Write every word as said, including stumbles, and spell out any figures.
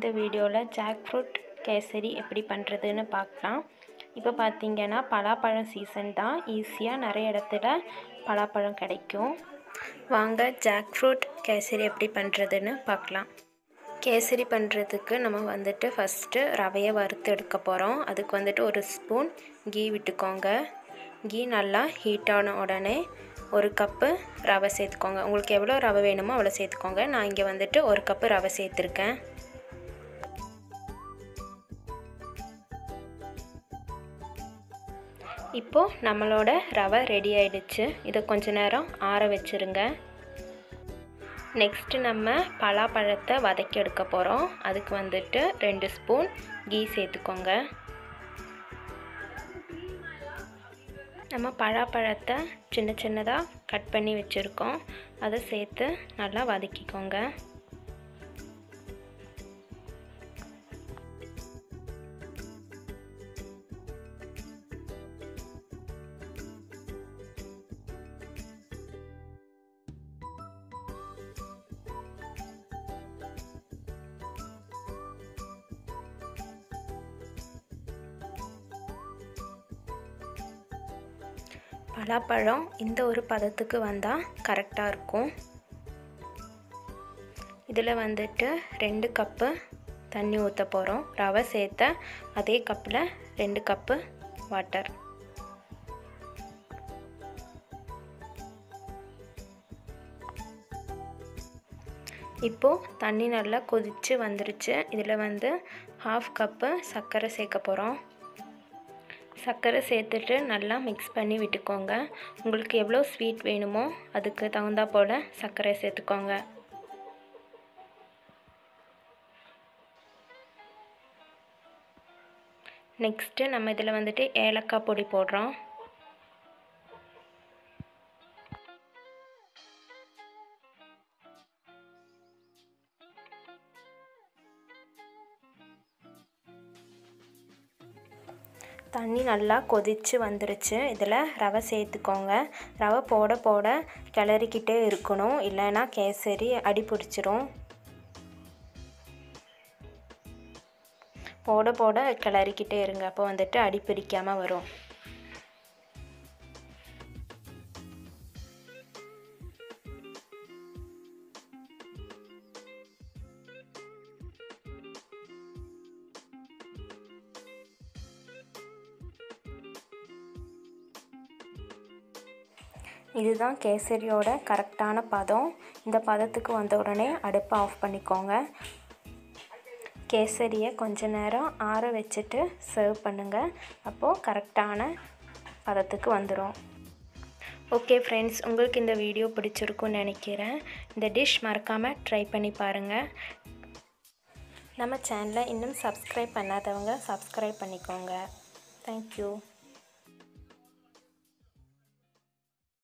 இந்த வீடியோவில் jack fruit kesari எப்படி பண்ணுறதுன்னு பார்க்கலாம். இப்போ பார்த்தீங்கன்னா பலாப்பழம் சீசன் தான். ஈஸியாக நிறைய இடத்துல பலாப்பழம் கிடைக்கும். வாங்க ஜாக் ஃப்ரூட் கேசரி எப்படி பண்ணுறதுன்னு பார்க்கலாம். கேசரி பண்ணுறதுக்கு நம்ம வந்துட்டு ஃபஸ்ட்டு ரவையை வறுத்து எடுக்க போகிறோம். அதுக்கு வந்துட்டு ஒரு ஸ்பூன் கீ விட்டுக்கோங்க. கீ நல்லா ஹீட் ஆன உடனே ஒரு கப்பு ரவை சேர்த்துக்கோங்க. உங்களுக்கு எவ்வளோ ரவை வேணுமோ அவ்வளோ சேர்த்துக்கோங்க. நான் இங்கே வந்துட்டு ஒரு கப்பு ரவை சேர்த்துருக்கேன். இப்போது நம்மளோட ரவை ரெடி ஆயிடுச்சு. இதை கொஞ்ச நேரம் ஆற வச்சுருங்க. நெக்ஸ்ட்டு நம்ம பலாப்பழத்தை வதக்கி எடுக்க போகிறோம். அதுக்கு வந்துட்டு ரெண்டு ஸ்பூன் கீ சேர்த்துக்கோங்க. நம்ம பலாப்பழத்தை சின்ன சின்னதாக கட் பண்ணி வச்சுருக்கோம். அதை சேர்த்து நல்லா வதக்கிக்கோங்க. பலாப்பழம் இந்த ஒரு பதத்துக்கு வந்தால் கரெக்டாக இருக்கும். இதில் வந்துட்டு ரெண்டு கப்பு தண்ணி ஊற்ற போகிறோம். ரவை சேர்த்த அதே கப்பில் ரெண்டு கப்பு வாட்டர். இப்போது தண்ணி நல்லா கொதித்து வந்துருச்சு. இதில் வந்து ஹாஃப் கப்பு சர்க்கரை சேர்க்க போகிறோம். சர்க்கரை சேர்த்துட்டு நல்லா மிக்ஸ் பண்ணி விட்டுக்கோங்க. உங்களுக்கு எவ்வளோ ஸ்வீட் வேணுமோ அதுக்கு தகுந்தா போல் சர்க்கரை சேர்த்துக்கோங்க. நெக்ஸ்ட்டு நம்ம இதில் வந்துட்டு ஏலக்காய் பொடி போடுறோம். தண்ணி நல்லா கொதித்து வந்துருச்சு. இதில் ரவை சேர்த்துக்கோங்க. ரவை போட போட கிளறிக்கிட்டே இருக்கணும், இல்லைன்னா கேசரி அடி பிடிச்சிரும். போட போட கிளறிக்கிட்டே இருங்க. அப்போ வந்துட்டு அடி பிடிக்காமல் வரும். இதுதான் கேசரியோட கரெக்டான பதம். இந்த பதத்துக்கு வந்த உடனே அடுப்பை ஆஃப் பண்ணிக்கோங்க. கேசரியை கொஞ்ச நேரம் ஆற வச்சுட்டு சர்வ் பண்ணுங்கள். அப்போது கரெக்டான பதத்துக்கு வந்துடும். ஓகே ஃப்ரெண்ட்ஸ், உங்களுக்கு இந்த வீடியோ பிடிச்சிருக்குன்னு நினைக்கிறேன். இந்த டிஷ் மறக்காமல் ட்ரை பண்ணி பாருங்கள். நம்ம சேனலை இன்னும் சப்ஸ்கிரைப் பண்ணாதவங்க சப்ஸ்கிரைப் பண்ணிக்கோங்க. தேங்க்யூ.